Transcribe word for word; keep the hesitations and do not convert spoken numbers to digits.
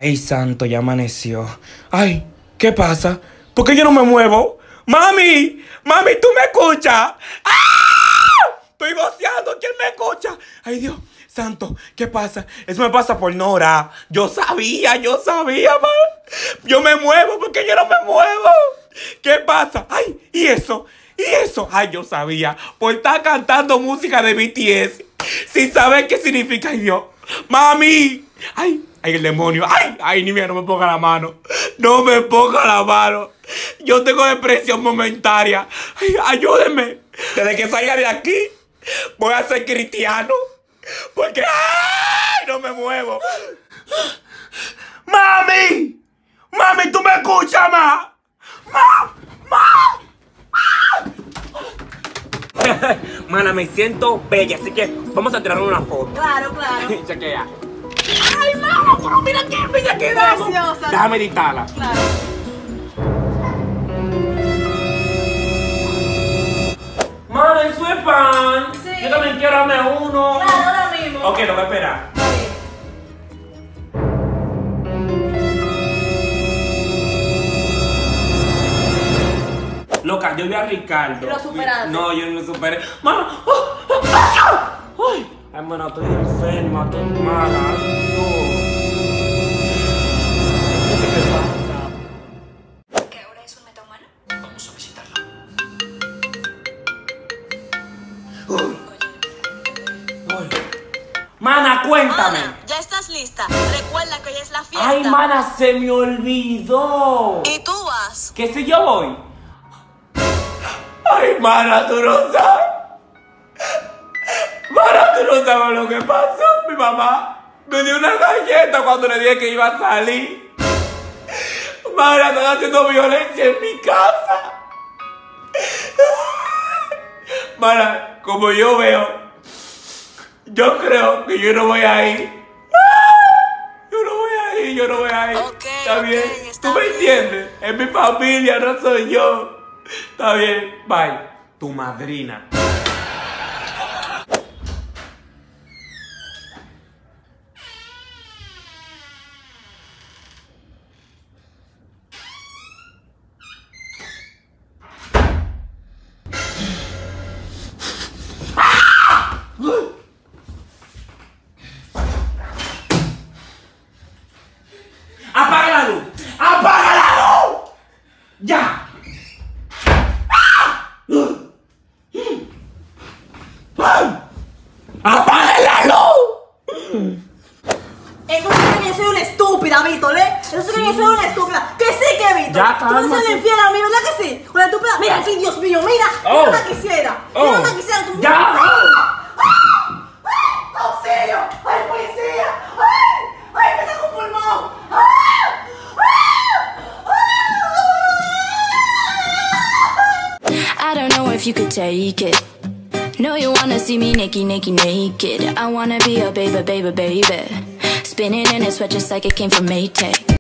Ey, santo, ya amaneció. Ay, ¿qué pasa? ¿Por qué yo no me muevo? ¡Mami! ¡Mami, tú me escuchas! ¡Ah! Estoy goceando, ¿quién me escucha? Ay, Dios santo, ¿qué pasa? Eso me pasa por Nora. Yo sabía, yo sabía, man. Yo me muevo porque yo no me muevo. ¿Qué pasa? Ay, ¿y eso? ¿Y eso? Ay, yo sabía. Por estar cantando música de B T S sin saber qué significa. Ay, Dios. ¡Mami! ¡Ay! ¡Ay, el demonio! ¡Ay! ¡Ay, ni mía, no me ponga la mano! ¡No me ponga la mano! Yo tengo depresión momentaria. ¡Ay, ayúdenme! Desde que salga de aquí, voy a ser cristiano. Porque ¡ay! No me muevo. ¡Mami! ¡Mami, tú me escuchas, ma! ¡Ma! ¡Ma! Mana, me siento bella, así que vamos a tirar una foto. Claro, claro. Chequea. ¡Ay, mamá! Pero mira qué bella quedamos. Preciosa. Déjame editarla. Claro. Mana, eso es pan. Sí. Yo también quiero darme uno. Claro, ahora mismo. Ok, lo voy a esperar. Loca, yo vi a Ricardo. ¿Lo superaste? No, yo no lo superé. Mana, ¡oh! ¡Ah! ¡Ay! Ay, mana, estoy enferma, estoy mala. Ay, no. ¿Qué te pasa? ¿Qué hora es un metahumano? Vamos a visitarlo. Ay. Mana, cuéntame. Hola, ya estás lista. Recuerda que hoy es la fiesta. Ay, mana, se me olvidó. ¿Y tú vas? ¿Que si yo voy? Ay, mana, tú no sabes. Mana, tú no sabes lo que pasó. Mi mamá me dio una galleta cuando le dije que iba a salir. Mana, están haciendo violencia en mi casa. Mana, como yo veo, yo creo que yo no voy a ir. Yo no voy a ir, yo no voy a ir. Ok, ¿Está ok, bien? está ¿Tú me bien. entiendes? Es mi familia, no soy yo. Está bien, bye. Tu madrina. ¡Apaga la luz! ¡Apaga la luz! ¡Ya! ¡Apaga la luz! Eso sí que yo soy una estúpida, Víctor, ¿eh? Eso sí que yo soy una estúpida. Que sí que, Víctor. Ya, Tú no cálmate. eres infiel a mí, ¿verdad que sí? Una estúpida. Mira aquí, Dios mío, mira. Oh. Yo no la quisiera. Oh. Yo no la quisiera. Tú... Ya. ¡Ah! ¡Ah! ¡Ah! ¡Auxilio! ¡Ay, policía! ¡Ay! ¡Ay, me saca un pulmón! ¡Ah! I don't know if you could take it. No, you wanna see me naked, naked, naked. I wanna be a baby, baby, baby. Spinning in a sweat just like it came from Maytag.